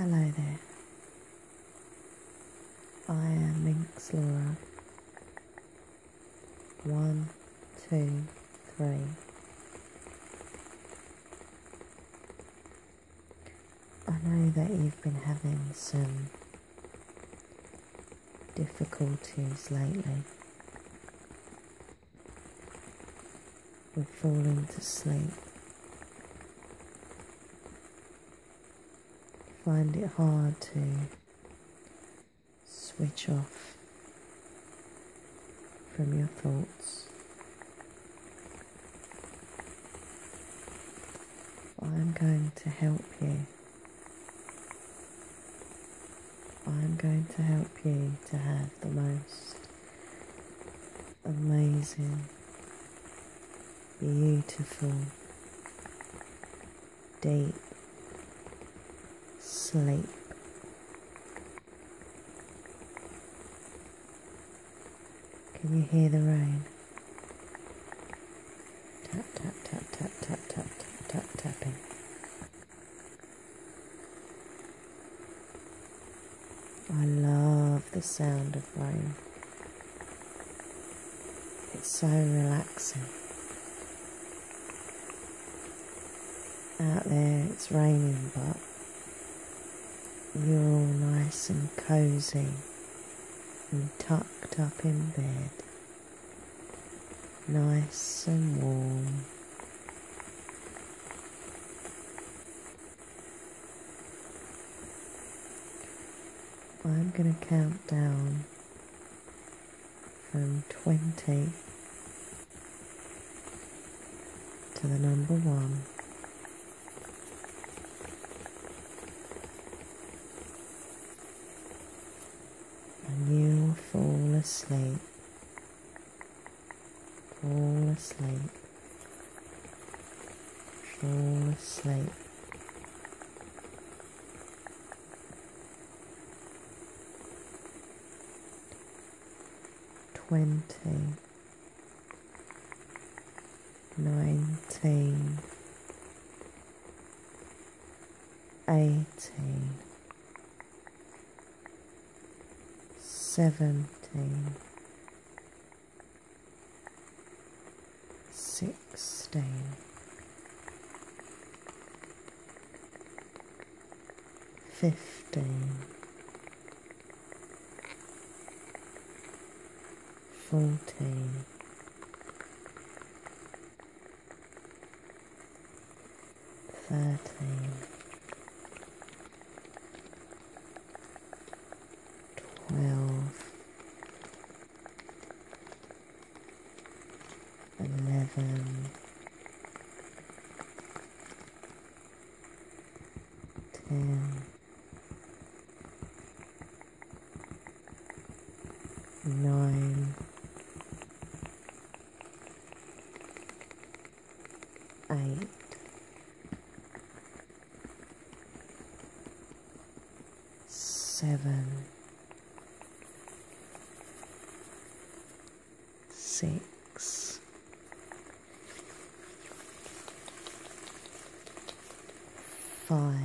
Hello there, I am Minx Laura. 1, 2, 3. I know that you've been having some difficulties lately with falling to sleep. Find it hard to switch off from your thoughts. I'm going to help you. I'm going to help you to have the most amazing, beautiful, deep sleep. Can you hear the rain? Tap, tap, tap, tap, tap, tap, tap, tap, tapping. I love the sound of rain. It's so relaxing. Out there it's raining, but you're all nice and cozy and tucked up in bed, nice and warm. I'm going to count down from 20 to the number 1. And you'll fall asleep, fall asleep, fall asleep. 20, 19, 18, 17, 16, 15, 14, 13, 12, 11, 10, 9, 8, 7, 6, 5,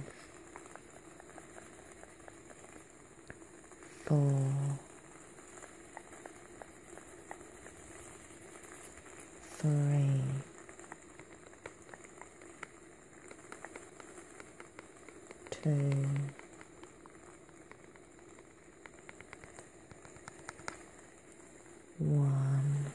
4, 3, 2, 1.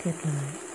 Good night.